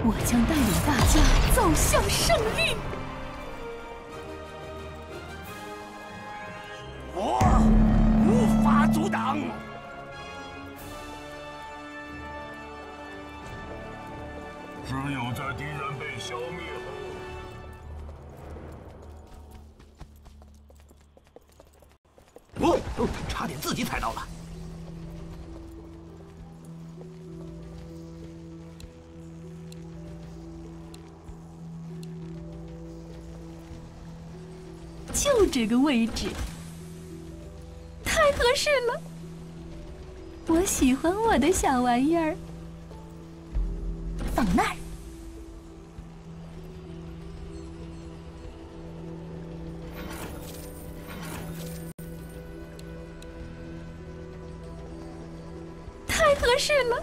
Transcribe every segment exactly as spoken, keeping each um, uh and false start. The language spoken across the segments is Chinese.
我将带领大家走向胜利。 我无法阻挡。 只有在敌人被消灭后，哦，差点自己踩到了。 就这个位置，太合适了。我喜欢我的小玩意儿，放那儿。太合适了。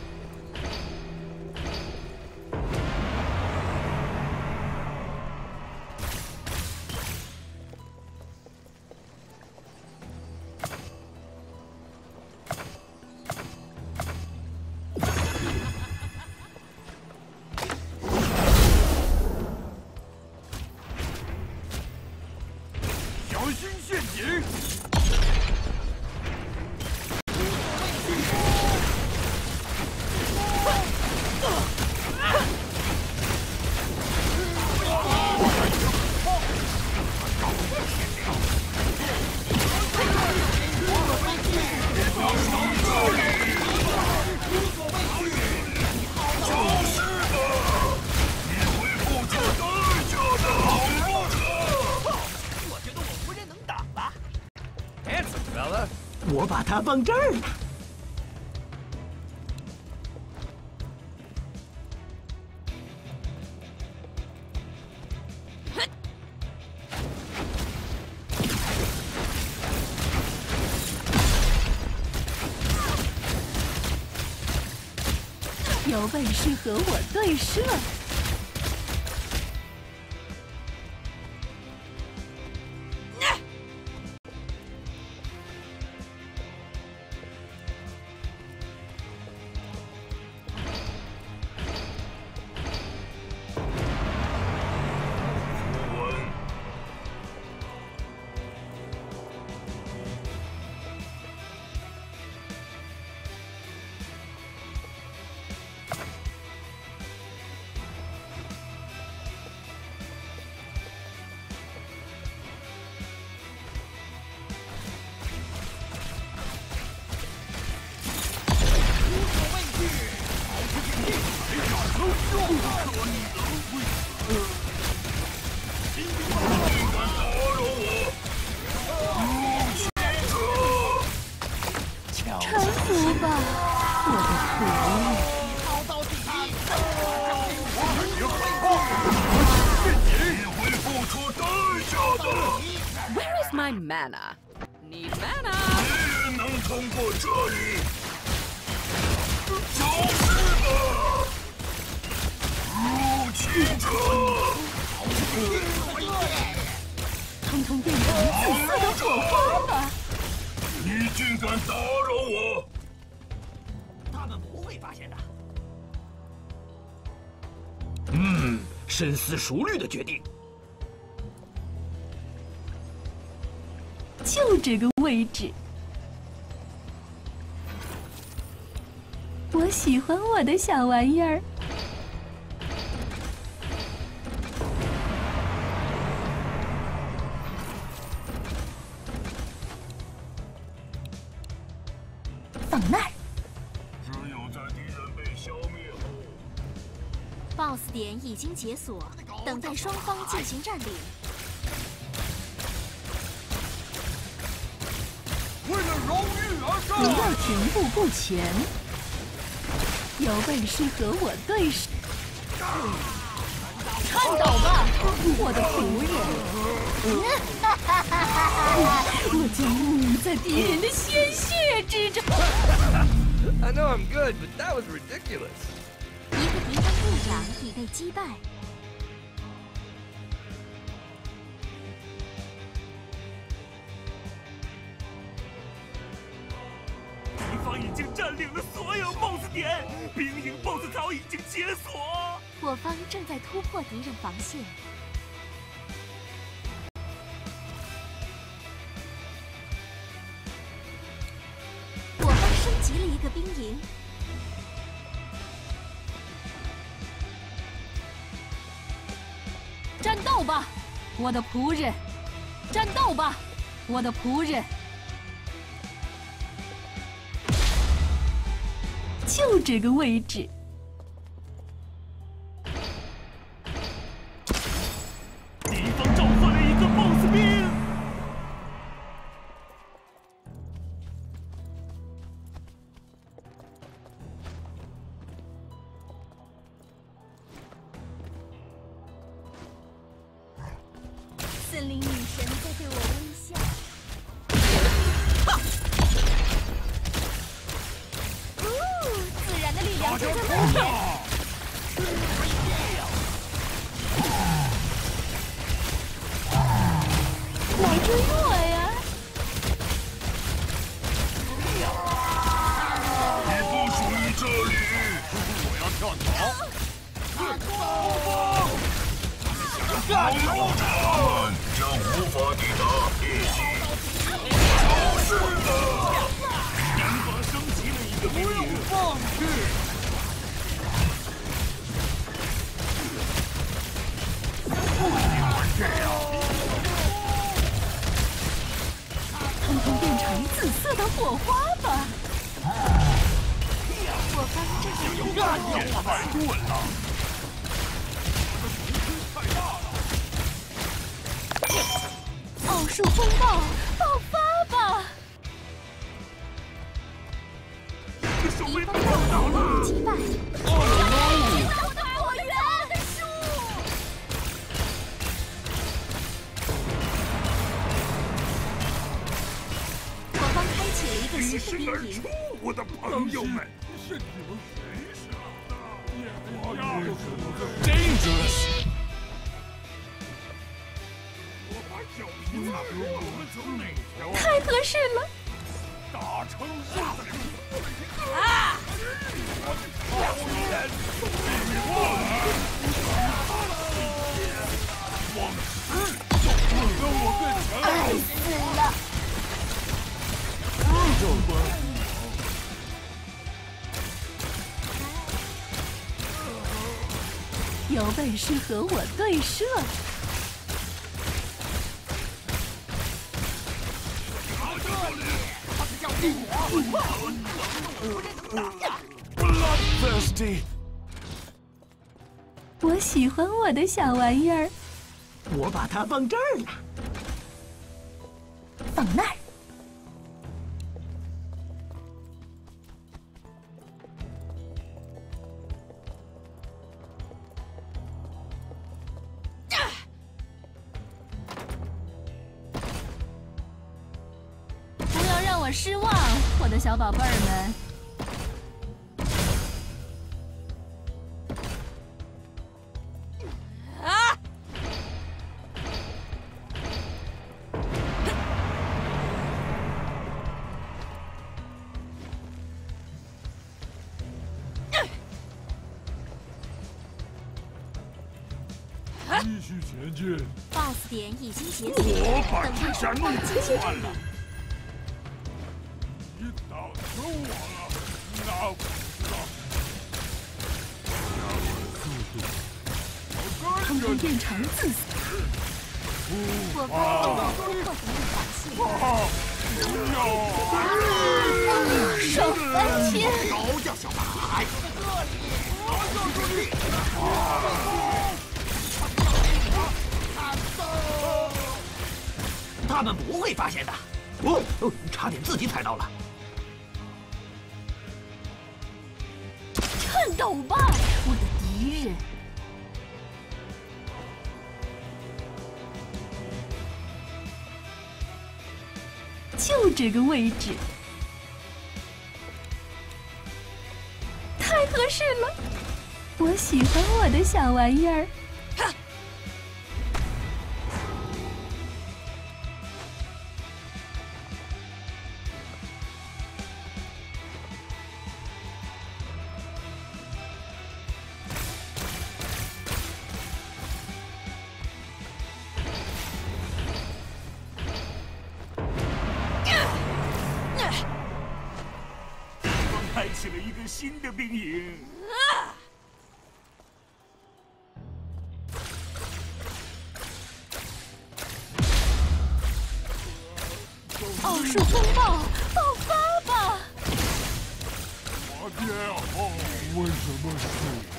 我把它放这儿了。 有本事和我对射！ 臣服吧，我的仆人！ 逃到第一， 你会付出代价的。 Where is my mana? Need mana. 敌人能通过这里，就是吧，入侵者！ 通通变成紫色的火花吧！ 你竟敢打扰我！ 他们不会发现的。 嗯，深思熟虑的决定。 就这个位置，我喜欢我的小玩意儿。 放那儿。 只有在敌人被消灭后 B O S S 点已经解锁，等待双方进行占领。 为了荣誉而战！ 不要停步不前。有本事和我对视！看倒吧，我的仆人！我将沐浴在敌人的鲜血之中。 I know I'm good, but that was ridiculous. 一个敌方部长已被击败。 敌方已经占领了所有 B O S S 点，兵营 B O S S 槽已经解锁。 我方正在突破敌人防线。我方升级了一个兵营。 战斗吧，我的仆人！战斗吧，我的仆人！就这个位置。 敌方召唤了一个 BOSS 兵， 森林女神在对我微笑。哦，自然的力量就在外面。 来追我呀！ 你不属于这里， 我要跳槽。 好挑战，将无法抵达猎击。就是的， 敌方升级了一个兵营，放弃。 通通变成紫色的火花吧！ 我方正在突破敌人防太钝了， 奥数风暴爆发吧！ 敌方大佬被击败。 我的果园树。 我方开启了一个新的兵营。 挺身而出，我的朋友们。 是你们谁想的？我要 Dangerous！ 我把小皮子我们从哪条太合适了！ 打成下子啊！ 往事就混得我更强。 爱死了！ 有本事和我对射！我喜欢我的小玩意儿。 我把它放这儿了。 放那儿。 失望，我的小宝贝儿们。啊！ 继续前进。 B O S S 点已经解锁， 我把等待这下弄双方进行断了。 你打死我了，那不知道。 通通变成紫色。 我方正在突破敌人防线。 手翻天！ 高叫小白，他们不会发现的。哦，哦差点自己踩到了。 战斗吧，我的敌人！就这个位置，太合适了！我喜欢我的小玩意儿。 识了一个新的兵营。 奥数风暴爆发吧！ 我天后，为什么是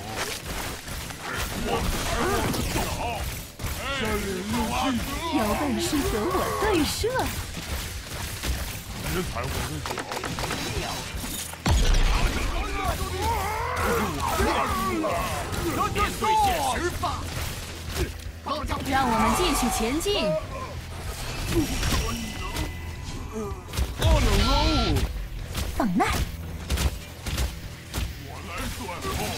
我？我踩我的脚！下脸怒气！ 有本事和我对射！ 别踩我的脚！ 面对现实吧！ 让我们继续前进。放慢！ 我来断后。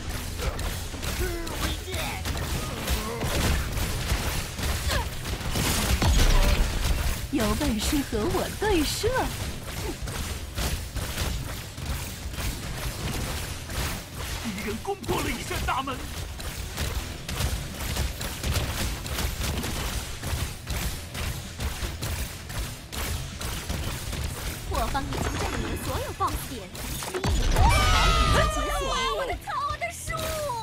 有本事和我对射！ 敌人攻破了一扇大门。 我方已经占领了所有 B O S S 点，兵营逃已经解锁。我的草，我的树！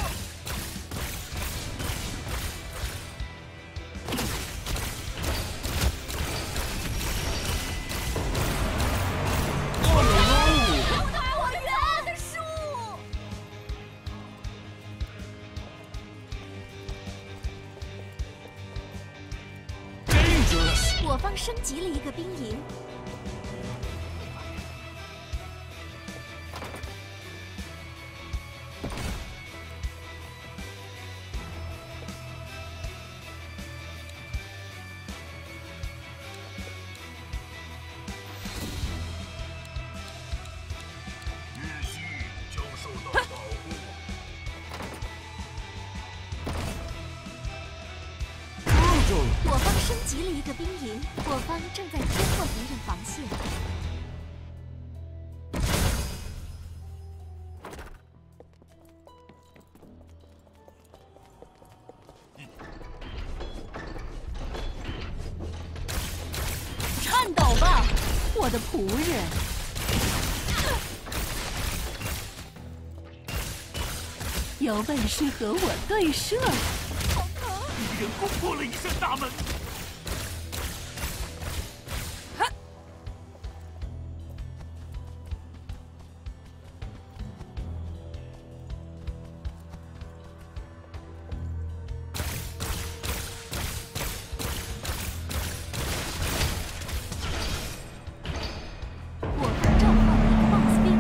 我方升级了一个兵营。 日系将受到保护。 我方升级了一个兵营，我方正在突破敌人防线。 颤抖吧，我的仆人！有本事和我对射！ 敌人攻破了一扇大门。 我方召唤了一个 B O S S 兵。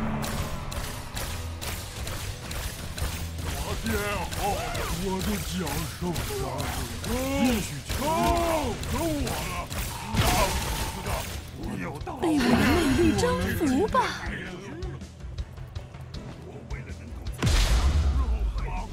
我天后，我的脚受伤了，继续敲，等我了，老子的，我有道被我的魅力征服吧！ 我为了能够在肉好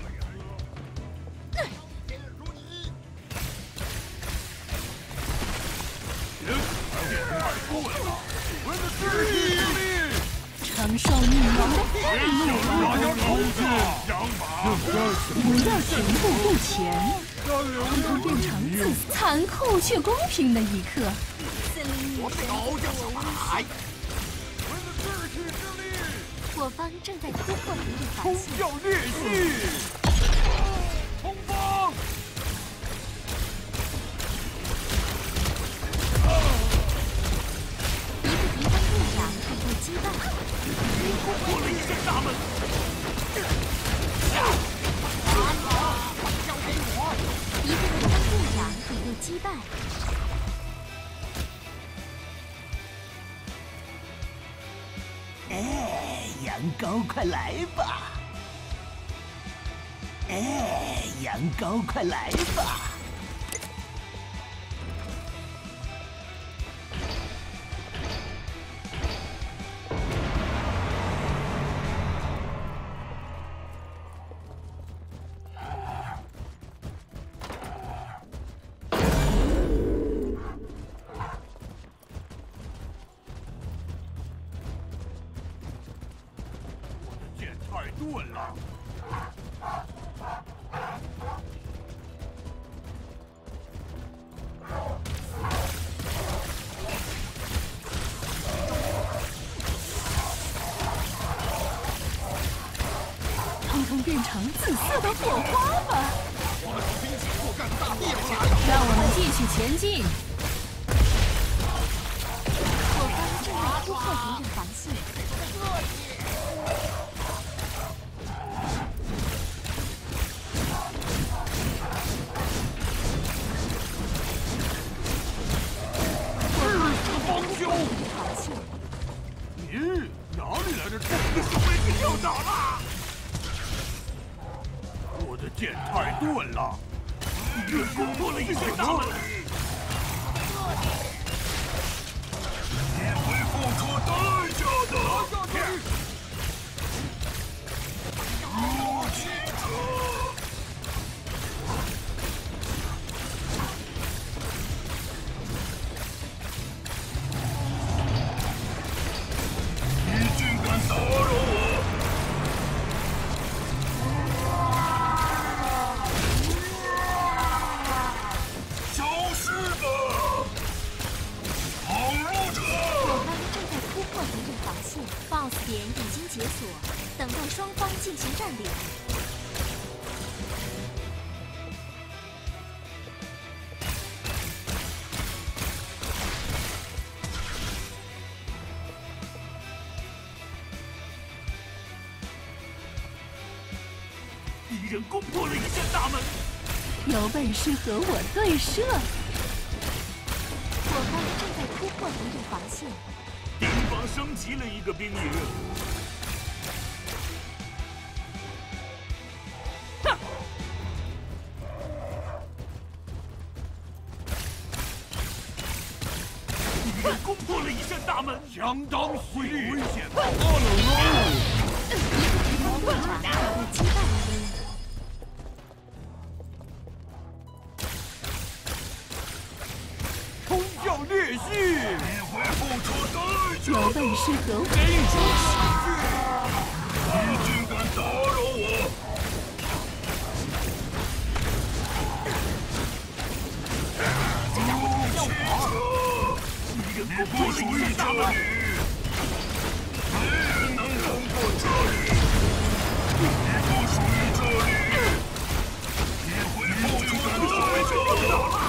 别踩我太过了，我的士气之力， 承受女王的愤怒吧！ 要出去，养马， 不要停步不前，它会变成自残酷却公平的一刻。 森林女神高叫什么海？ 我的士气之力， 我方正在突破敌人防冲线。 向烈系，冲锋！ 一个敌方部长已被击败。 攻破了一扇大门。 一个敌方部长已被击败。 哎，羊羔，快来吧！哎，羊羔，快来吧！ 剑太钝了。 成紫色的火花吧！ 我们从冰雪覆盖的大地上来。 让我们继续前进。 我方正在突破敌人防线。 帮凶！ 防线。 咦，哪里来的这么个守卫兵又倒了？我的剑太钝了，敌人攻破了一扇大门。 你会付出代价的！入侵者！你竟敢打扰我！消失吧，闯入者！ 我方正在突破敌人防线 ，B O S S 点已经解锁，等待双方进行占领。 敌人攻破了一扇大门。 有本事和我对射！ 我方正在突破敌人防线。 敌方升级了一个兵营。哼！敌人攻破了一扇大门，相当犀利，危险！ 敌方队长被击败了。 冲向裂隙！ 你会付出代价的！ 有本事和我你竟敢打扰我！入侵者！你不属于这里，没人能攻破这里。你不属于这里，你会付出代价的！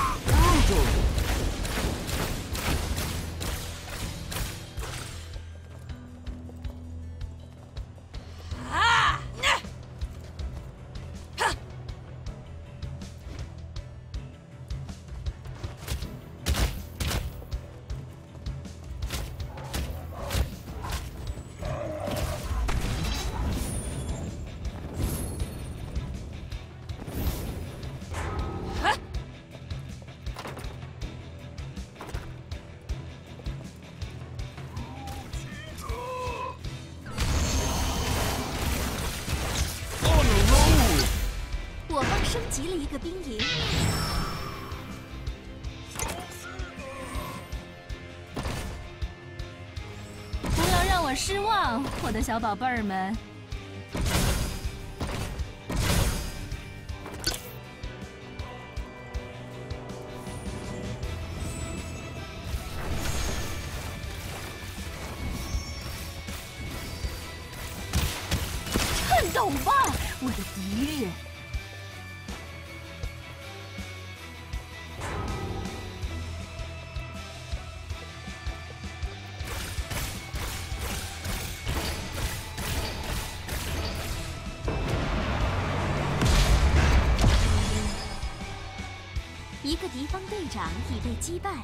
我方升级了一个兵营。 不要让我失望，我的小宝贝儿们。颤抖吧，我的敌人！ 一个敌方队长已被击败。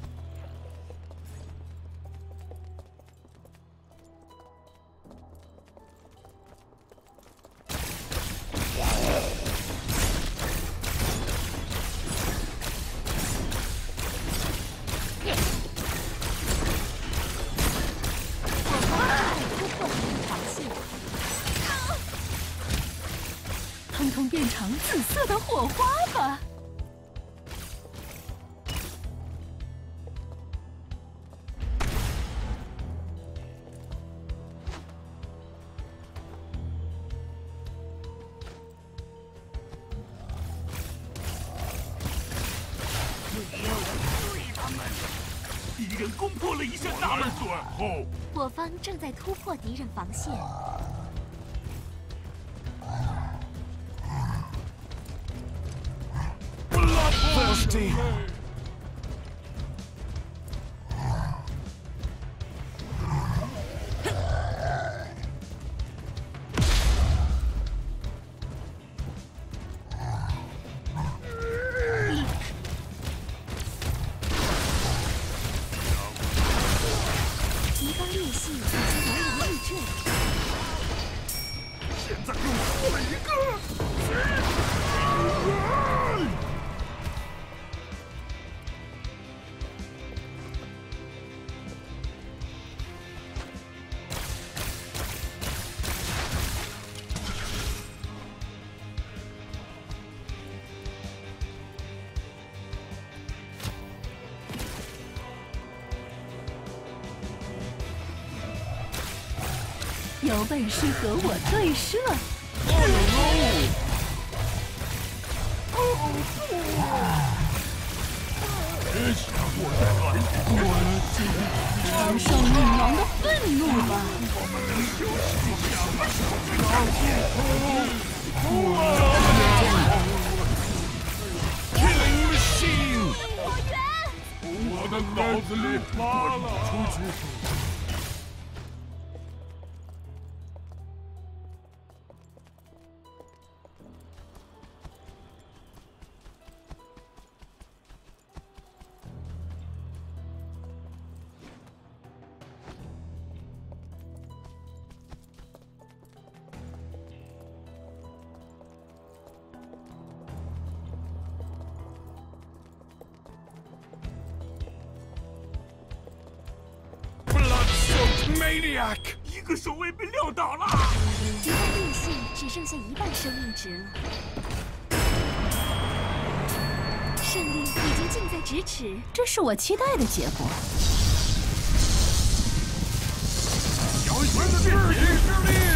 我方正在突破敌人防线。 通通变成紫色的火花吧！ 敌人攻破了一扇大门，断后。 我方正在突破敌人防线。 是这样。 敌方裂隙已经难以逆阵。 现在给我做了一个。 有本事和我对射！ 别想我在蓝我了今天。 承受女王的愤怒吧！ 我们能休息一下吗？ Killing machine！ 火源！ 我的脑子里发了出去。Maniac！ 一个守卫被撂倒了。 敌方裂隙只剩下一半生命值了，胜利已经近在咫尺。 这是我期待的结果。 小心的变形之力！